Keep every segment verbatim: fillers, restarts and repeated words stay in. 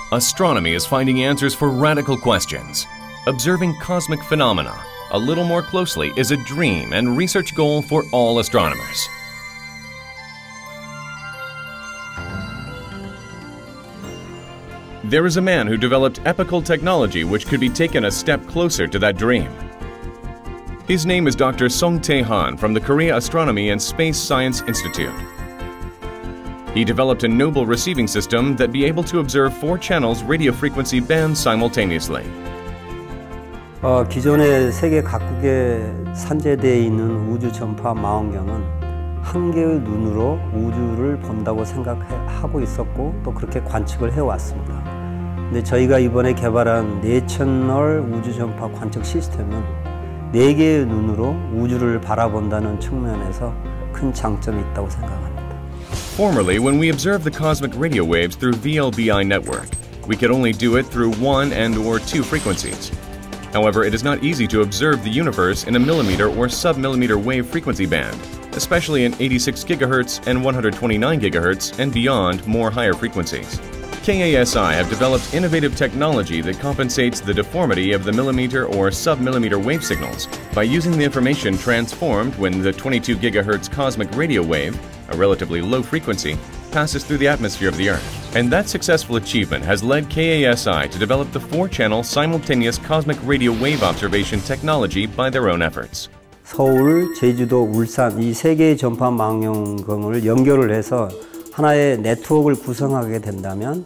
Astronomy is finding answers for radical questions. Observing cosmic phenomena a little more closely is a dream and research goal for all astronomers. There is a man who developed epical technology which could be taken a step closer to that dream. His name is Doctor Song Tae-han from the Korea Astronomy and Space Science Institute. He developed a noble receiving system that be able to observe four channels radio frequency bands simultaneously. 어, 기존의 세계 각국에 산재되어 있는 우주 전파 망원경은 한 개의 눈으로 우주를 본다고 생각하고 있었고 또 그렇게 관측을 해왔습니다. 근데 저희가 이번에 개발한 네 채널 우주 전파 관측 시스템은 네 개의 눈으로 우주를 바라본다는 측면에서 큰 장점이 있다고 생각합니다. Formerly, when we observed the cosmic radio waves through V L B I network, we could only do it through one and or two frequencies. However, it is not easy to observe the universe in a millimeter or sub-millimeter wave frequency band, especially in eighty-six gigahertz and one hundred twenty-nine gigahertz and beyond more higher frequencies. K A S I have developed innovative technology that compensates the deformity of the millimeter or sub-millimeter wave signals by using the information transformed when the twenty-two gigahertz cosmic radio wave, a relatively low frequency, passes through the atmosphere of the Earth. And that successful achievement has led K A S I to develop the four-channel simultaneous cosmic radio wave observation technology by their own efforts. 서울, 제주도, 울산 이 세 개의 전파 망원경을 연결을 해서 하나의 네트워크를 구성하게 된다면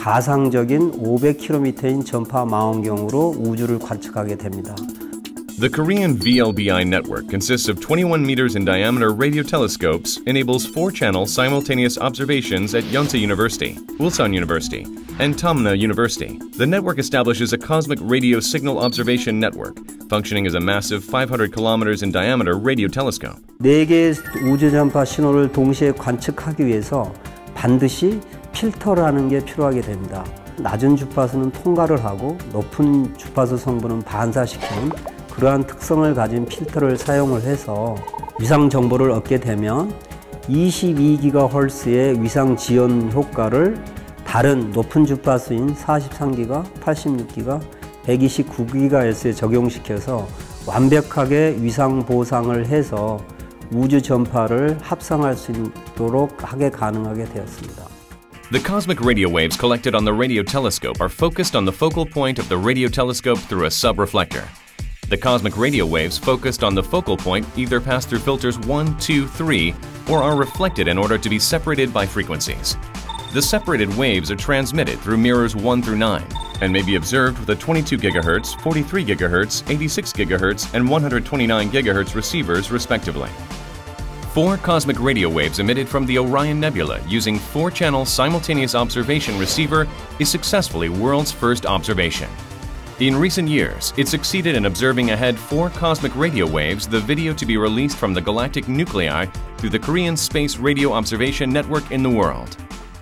가상적인 오백 킬로미터인 전파 망원경으로 우주를 관측하게 됩니다. The Korean V L B I network consists of twenty-one meters in diameter radio telescopes, enables four-channel simultaneous observations at Yonsei University, Ulsan University, and Tamna University. The network establishes a cosmic radio signal observation network, functioning as a massive five hundred kilometers in diameter radio telescope. 네 개의 우주 전파 신호를 동시에 관측하기 위해서 반드시 필터를 하는 게 필요하게 됩니다. 낮은 주파수는 통과를 하고 높은 주파수 성분은 반사시키는 그러한 특성을 가진 필터를 사용을 해서 위상 정보를 얻게 되면 이십이 기가헤르츠의 위상 지연 효과를 다른 높은 주파수인 사십삼 기가, 팔십육 기가, 백이십구 기가헤르츠에 적용시켜서 완벽하게 위상 보상을 해서 우주 전파를 합성할 수 있도록 하게 가능하게 되었습니다. The cosmic radio waves collected on the radio telescope are focused on the focal point of the radio telescope through a subreflector. The cosmic radio waves focused on the focal point either pass through filters one, two, three, or are reflected in order to be separated by frequencies. The separated waves are transmitted through mirrors one through nine and may be observed with a twenty-two gigahertz, forty-three gigahertz, eighty-six gigahertz, and one hundred twenty-nine gigahertz receivers respectively. Four cosmic radio waves emitted from the Orion Nebula using four-channel simultaneous observation receiver is successfully world's first observation. In recent years, it succeeded in observing ahead four cosmic radio waves, the video to be released from the galactic nuclei through the Korean Space Radio Observation Network in the world.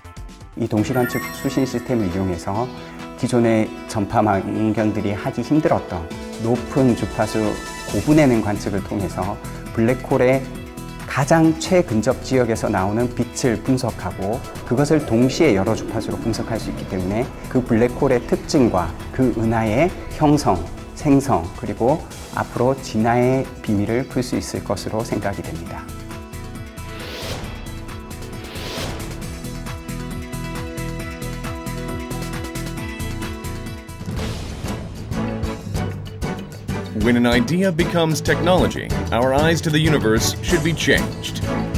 이 동시관측 수신 시스템을 이용해서 기존의 전파 망원경들이 하기 힘들었던 높은 주파수 고분해능 관측을 통해서 블랙홀의 가장 최근접 지역에서 나오는 빛을 분석하고 그것을 동시에 여러 주파수로 분석할 수 있기 때문에 그 블랙홀의 특징과 그 은하의 형성, 생성, 그리고 앞으로 진화의 비밀을 풀 수 있을 것으로 생각이 됩니다. When an idea becomes technology, our eyes to the universe should be changed.